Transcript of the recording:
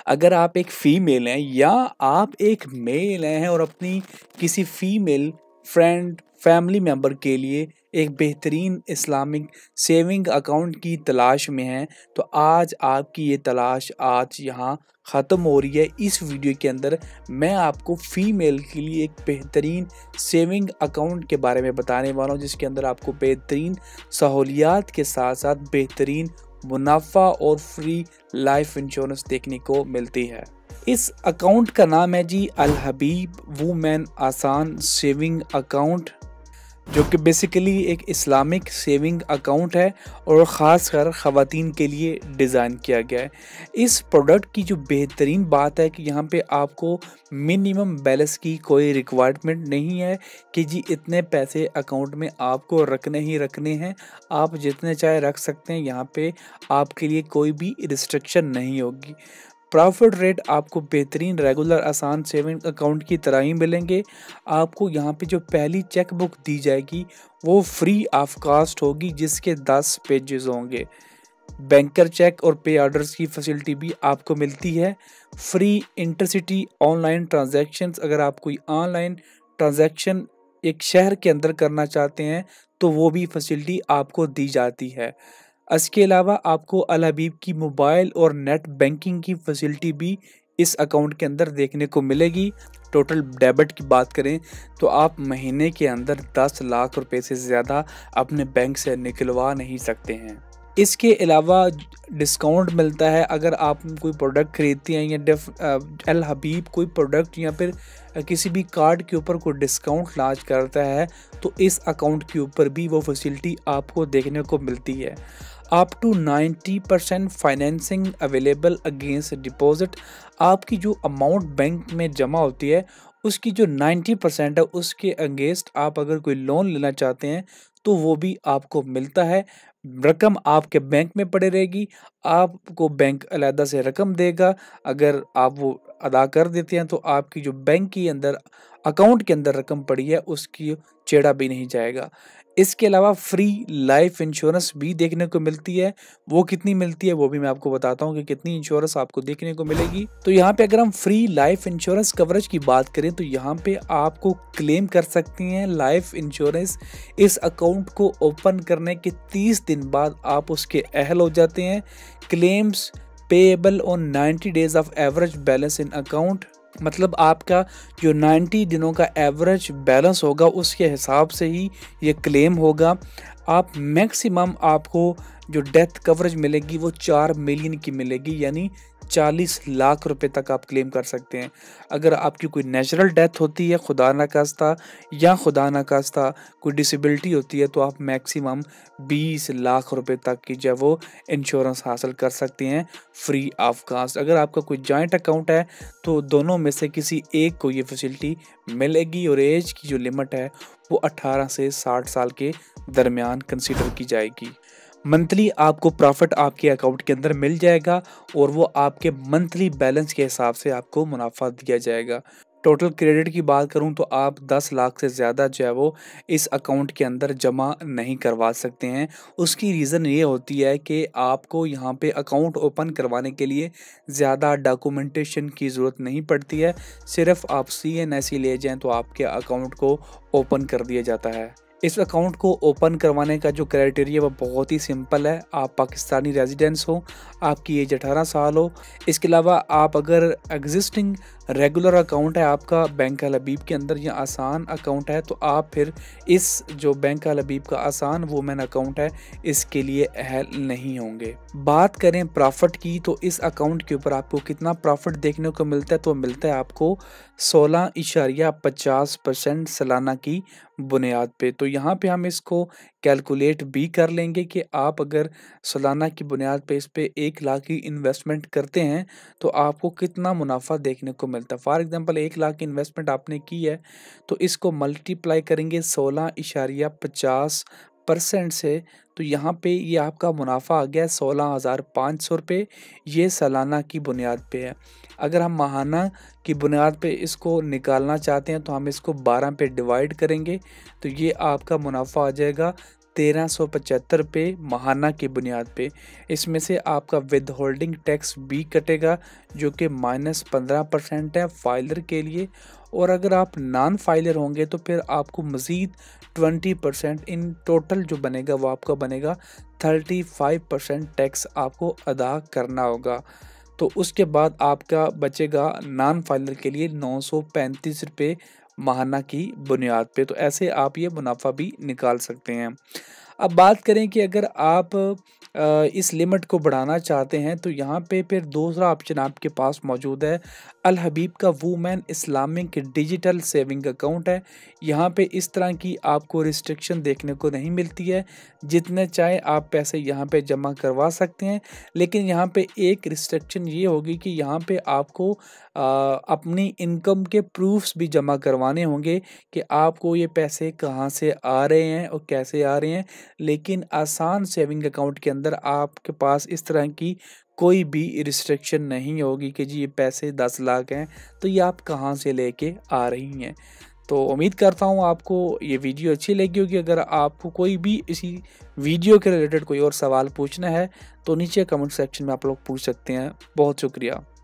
अगर आप एक फ़ीमेल हैं या आप एक मेल हैं और अपनी किसी फ़ीमेल फ्रेंड, फैमिली मेंबर के लिए एक बेहतरीन इस्लामिक सेविंग अकाउंट की तलाश में हैं, तो आज आपकी ये तलाश आज यहाँ ख़त्म हो रही है। इस वीडियो के अंदर मैं आपको फ़ीमेल के लिए एक बेहतरीन सेविंग अकाउंट के बारे में बताने वाला हूँ, जिसके अंदर आपको बेहतरीन सहूलियात के साथ-साथ बेहतरीन मुनाफा और फ्री लाइफ इंश्योरेंस देखने को मिलती है। इस अकाउंट का नाम है जी अल हबीब वुमेन आसान सेविंग अकाउंट, जो कि बेसिकली एक इस्लामिक सेविंग अकाउंट है और ख़ासकर ख़वातीन के लिए डिज़ाइन किया गया है। इस प्रोडक्ट की जो बेहतरीन बात है कि यहाँ पे आपको मिनिमम बैलेंस की कोई रिक्वायरमेंट नहीं है कि जी इतने पैसे अकाउंट में आपको रखने ही रखने हैं, आप जितने चाहे रख सकते हैं। यहाँ पे आपके लिए कोई भी रिस्ट्रिक्शन नहीं होगी। प्रॉफिट रेट आपको बेहतरीन रेगुलर आसान सेविंग अकाउंट की तरह ही मिलेंगे। आपको यहाँ पे जो पहली चेक बुक दी जाएगी वो फ्री ऑफ कास्ट होगी, जिसके 10 पेजेस होंगे। बैंकर चेक और पे ऑर्डर्स की फैसिलिटी भी आपको मिलती है। फ्री इंटरसिटी ऑनलाइन ट्रांजैक्शंस, अगर आप कोई ऑनलाइन ट्रांजैक्शन एक शहर के अंदर करना चाहते हैं तो वो भी फैसिलिटी आपको दी जाती है। इसके अलावा आपको अल हबीब की मोबाइल और नेट बैंकिंग की फैसिलिटी भी इस अकाउंट के अंदर देखने को मिलेगी। टोटल डेबिट की बात करें तो आप महीने के अंदर 10 लाख रुपए से ज़्यादा अपने बैंक से निकलवा नहीं सकते हैं। इसके अलावा डिस्काउंट मिलता है अगर आप कोई प्रोडक्ट खरीदते हैं या अल हबीब कोई प्रोडक्ट या फिर किसी भी कार्ड के ऊपर कोई डिस्काउंट लॉन्च करता है, तो इस अकाउंट के ऊपर भी वो फैसिलिटी आपको देखने को मिलती है। Up to 90% financing available against deposit. आपकी जो अमाउंट बैंक में जमा होती है उसकी जो 90% है उसके अगेंस्ट आप अगर कोई लोन लेना चाहते हैं तो वो भी आपको मिलता है। रकम आपके बैंक में पड़े रहेगी, आपको बैंक अलहदा से रकम देगा। अगर आप वो अदा कर देते हैं तो आपकी जो बैंक के अंदर अकाउंट के अंदर रकम पड़ी है उसकी छेड़ा भी नहीं जाएगा। इसके अलावा फ्री लाइफ इंश्योरेंस भी देखने को मिलती है। वो कितनी मिलती है वो भी मैं आपको बताता हूँ कि कितनी इंश्योरेंस आपको देखने को मिलेगी। तो यहाँ पे अगर हम फ्री लाइफ इंश्योरेंस कवरेज की बात करें तो यहाँ पे आपको क्लेम कर सकती हैं लाइफ इंश्योरेंस। इस अकाउंट को ओपन करने के 30 दिन बाद आप उसके अहल हो जाते हैं। Claims payable on 90 days of average balance in account, मतलब आपका जो 90 दिनों का एवरेज बैलेंस होगा उसके हिसाब से ही ये क्लेम होगा। आप मैक्सिमम आपको जो डेथ कवरेज मिलेगी वो 4 मिलियन की मिलेगी, यानी 40 लाख रुपए तक आप क्लेम कर सकते हैं। अगर आपकी कोई नेचुरल डेथ होती है खुदा ना खास्ता, या खुदा ना खास्ता कोई डिसेबिलिटी होती है, तो आप मैक्सिमम 20 लाख रुपए तक की जो वो इंश्योरेंस हासिल कर सकते हैं फ्री ऑफ कास्ट। अगर आपका कोई जॉइंट अकाउंट है तो दोनों में से किसी एक को ये फैसिलिटी मिलेगी और एज की जो लिमिट है वो 18 से 60 साल के दरमियान कंसीडर की जाएगी। मंथली आपको प्रॉफिट आपके अकाउंट के अंदर मिल जाएगा और वो आपके मंथली बैलेंस के हिसाब से आपको मुनाफा दिया जाएगा। टोटल क्रेडिट की बात करूं तो आप 10 लाख से ज़्यादा जो है वो इस अकाउंट के अंदर जमा नहीं करवा सकते हैं। उसकी रीज़न ये होती है कि आपको यहाँ पे अकाउंट ओपन करवाने के लिए ज़्यादा डॉक्यूमेंटेशन की ज़रूरत नहीं पड़ती है। सिर्फ आप CNSE ले जाएँ तो आपके अकाउंट को ओपन कर दिया जाता है। इस अकाउंट को ओपन करवाने का जो क्राइटेरिया वो बहुत ही सिंपल है। आप पाकिस्तानी रेजिडेंस हो, आपकी एज 18 साल हो। इसके अलावा आप अगर एग्जिस्टिंग रेगुलर अकाउंट है आपका बैंक अल हबीब के अंदर या आसान अकाउंट है, तो आप फिर इस जो बैंक अल हबीब का आसान वुमेन अकाउंट है इसके लिए अहल नहीं होंगे। बात करें प्रॉफिट की तो इस अकाउंट के ऊपर आपको कितना प्रॉफिट देखने को मिलता है, तो मिलता है आपको 16.50% सालाना की बुनियाद पे। तो यहाँ पे हम इसको कैलकुलेट भी कर लेंगे कि आप अगर सालाना की बुनियाद पे इस पे 1 लाख की इन्वेस्टमेंट करते हैं तो आपको कितना मुनाफा देखने को मिलता है। फॉर एग्जांपल 1 लाख की इन्वेस्टमेंट आपने की है तो इसको मल्टीप्लाई करेंगे 16.50% से, तो यहाँ पे ये आपका मुनाफा आ गया 16,500 रुपये। ये सालाना की बुनियाद पे है। अगर हम माहाना की बुनियाद पे इसको निकालना चाहते हैं तो हम इसको 12 पे डिवाइड करेंगे तो ये आपका मुनाफा आ जाएगा 1375 महाना की बुनियाद पे। इसमें से आपका विद होल्डिंग टैक्स भी कटेगा जो कि -15% है फाइलर के लिए, और अगर आप नॉन फाइलर होंगे तो फिर आपको मज़ीद 20% इन टोटल जो बनेगा वो आपका बनेगा 35% टैक्स आपको अदा करना होगा। तो उसके बाद आपका बचेगा नॉन फाइलर के लिए 935 रुपये महाना की बुनियाद पे। तो ऐसे आप ये मुनाफा भी निकाल सकते हैं। अब बात करें कि अगर आप इस लिमिट को बढ़ाना चाहते हैं तो यहाँ पे फिर दूसरा ऑप्शन आपके पास मौजूद है। अल हबीब का women Islamic digital saving account है। यहाँ पे इस तरह की आपको रिस्ट्रिक्शन देखने को नहीं मिलती है, जितने चाहे आप पैसे यहाँ पे जमा करवा सकते हैं। लेकिन यहाँ पे एक रिस्ट्रिक्शन ये होगी कि यहाँ पे आपको अपनी इनकम के प्रूफ्स भी जमा करवाने होंगे कि आपको ये पैसे कहाँ से आ रहे हैं और कैसे आ रहे हैं। लेकिन आसान सेविंग अकाउंट के अंदर आपके पास इस तरह की कोई भी रिस्ट्रिक्शन नहीं होगी कि जी ये पैसे 10 लाख हैं तो ये आप कहाँ से लेके आ रही हैं। तो उम्मीद करता हूँ आपको ये वीडियो अच्छी लगी होगी। अगर आपको कोई भी इसी वीडियो के रिलेटेड कोई और सवाल पूछना है तो नीचे कमेंट सेक्शन में आप लोग पूछ सकते हैं। बहुत शुक्रिया।